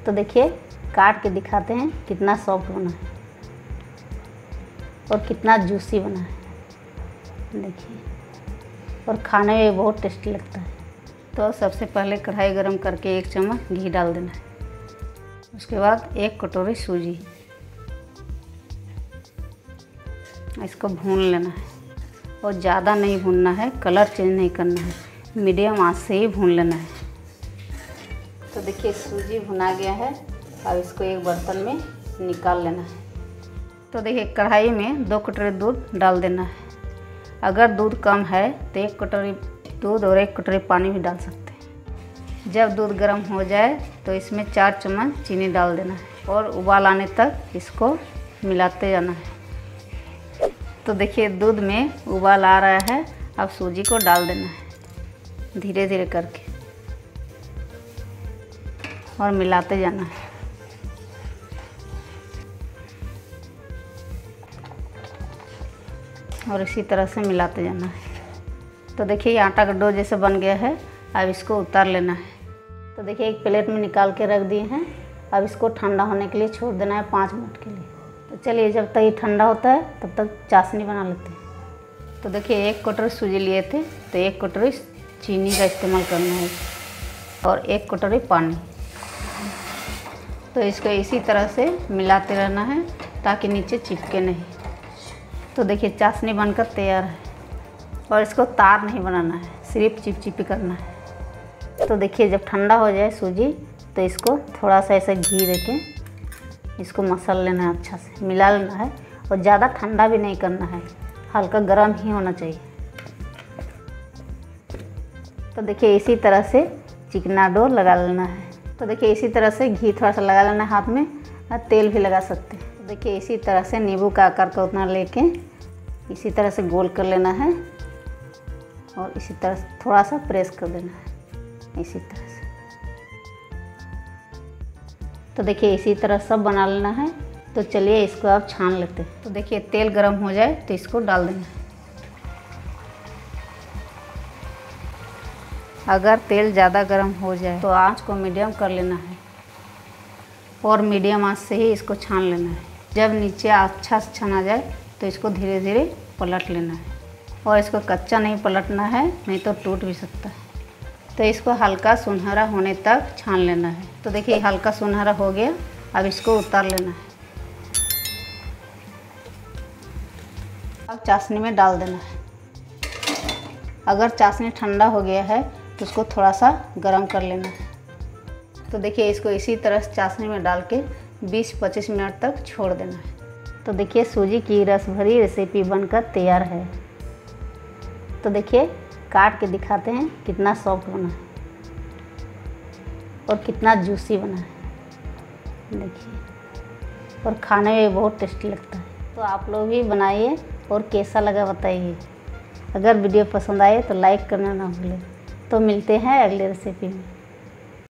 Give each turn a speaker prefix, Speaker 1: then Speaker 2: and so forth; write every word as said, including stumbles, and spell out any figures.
Speaker 1: तो देखिए काट के दिखाते हैं कितना सॉफ्ट बना है और कितना जूसी बना है। देखिए, और खाने में बहुत टेस्टी लगता है। तो सबसे पहले कढ़ाई गरम करके एक चम्मच घी डाल देना है। उसके बाद एक कटोरी सूजी, इसको भून लेना है और ज़्यादा नहीं भूनना है, कलर चेंज नहीं करना है, मीडियम आंच से ही भून लेना है। तो देखिए सूजी भुना गया है। अब इसको एक बर्तन में निकाल लेना है। तो देखिए कढ़ाई में दो कटोरी दूध डाल देना है। अगर दूध कम है तो एक कटोरी दूध और एक कटोरी पानी भी डाल सकते हैं। जब दूध गर्म हो जाए तो इसमें चार चम्मच चीनी डाल देना है और उबाल आने तक इसको मिलाते जाना है। तो देखिए दूध में उबाल आ रहा है। अब सूजी को डाल देना है धीरे धीरे करके और मिलाते जाना है। और इसी तरह से मिलाते जाना है। तो देखिए ये आटा का डो जैसे बन गया है। अब इसको उतार लेना है। तो देखिए एक प्लेट में निकाल के रख दिए हैं। अब इसको ठंडा होने के लिए छोड़ देना है पाँच मिनट के लिए। तो चलिए जब तक ये ठंडा होता है तब तक चाशनी बना लेते हैं। तो देखिए एक कटोरी सूजी लिए थे तो एक कटोरी चीनी का इस्तेमाल करना है और एक कटोरी पानी। तो इसको इसी तरह से मिलाते रहना है ताकि नीचे चिपके नहीं। तो देखिए चाशनी बनकर तैयार है और इसको तार नहीं बनाना है, सिर्फ चिपचिपी करना है। तो देखिए जब ठंडा हो जाए सूजी तो इसको थोड़ा सा ऐसे घी देके इसको मसल लेना है, अच्छा से मिला लेना है। और ज़्यादा ठंडा भी नहीं करना है, हल्का गर्म ही होना चाहिए। तो देखिए इसी तरह से चिकना डो लगा लेना है। तो देखिए इसी तरह से घी थोड़ा सा लगा लेना है हाथ में, और तेल भी लगा सकते हैं। तो देखिए इसी तरह से नींबू का आकार का उतना लेके इसी तरह से गोल कर लेना है और इसी तरह से थोड़ा सा प्रेस कर देना है इसी तरह से। तो देखिए इसी तरह सब बना लेना है। तो चलिए इसको आप छान लेते हैं। तो देखिए तेल गरम हो जाए तो इसको डाल देना है। अगर तेल ज़्यादा गर्म हो जाए तो आंच को मीडियम कर लेना है और मीडियम आंच से ही इसको छान लेना है। जब नीचे अच्छा से छना जाए तो इसको धीरे धीरे पलट लेना है और इसको कच्चा नहीं पलटना है, नहीं तो टूट भी सकता है। तो इसको हल्का सुनहरा होने तक छान लेना है। तो देखिए हल्का सुनहरा हो गया। अब इसको उतार लेना है। अब चाशनी में डाल देना है। अगर चाशनी ठंडा हो गया है तो उसको थोड़ा सा गर्म कर लेना है। तो देखिए इसको इसी तरह से चाशनी में डाल के बीस पच्चीस मिनट तक छोड़ देना है। तो देखिए सूजी की रस भरी रेसिपी बनकर तैयार है। तो देखिए काट के दिखाते हैं कितना सॉफ्ट बना है और कितना जूसी बना है। देखिए, और खाने में बहुत टेस्टी लगता है। तो आप लोग भी बनाइए और कैसा लगा बताइए। अगर वीडियो पसंद आए तो लाइक करना ना भूलें। तो मिलते हैं अगले रेसिपी में।